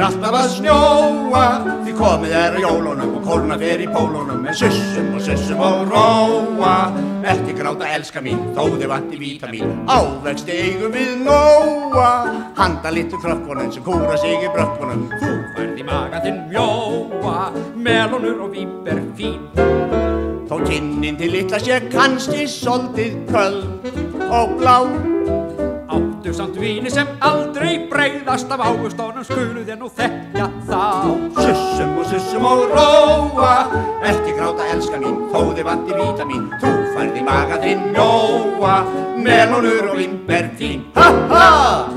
alltaf að snjóa, því komið á jólunum og kólna fer í pólunum með sussum og róa. Ekki gráta elska mín, þó þið vanti vítamín, ávexti eigum við nóa. Handa litlu krökkunum sem kúra sig í brökkunum, þú færð í maga þinn mjóa, melónur og víber fín. Þó kinnin til litla sé kannski soldið köld og blá. Áttu samt víni sem aldrei breiðast af ávöxtunum, skuluð þér nú þekkja þá. Sussum og róa, ekki gráta elska mín, þó þið vanti vítamín, þú færð í maga þinn mjóa, melónur og víber fín. Ha ha!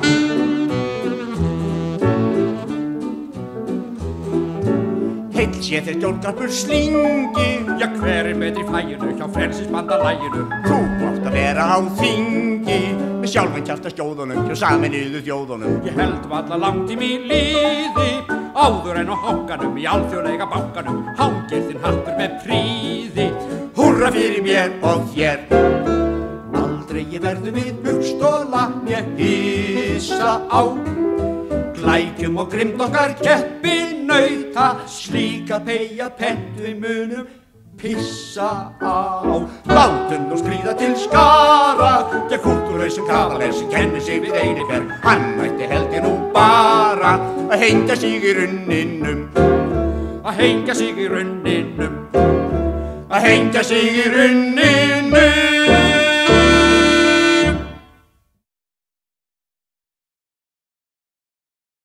Heill sé þér stjórngarpur slingi, já hver betri fæinu hjá frelsisbandalæginu. Þú átt að vera á þingi, með sjálfum kjartaskjóðunum hjá Sameinuðu þjóðunum. Ég held varla langt í mín líði, áður en á hókanum í alþjóðlega bankanum hangir þinn hattur með príði. Húrra fyrir mér og þér. Aldrei ég verðu við buxstóla mér hissa á, glækjum og grimmd okkar keppi nauta, slíka peyja pentu við munum pissa á. Látum nú skríða til skara, gegn kultúrlausum kavaler sem kennir sig við einifer. Hann ætti heldur nú bara að hengja sig í runninum, að hengja sig í runninum, að hengja sig í runninum.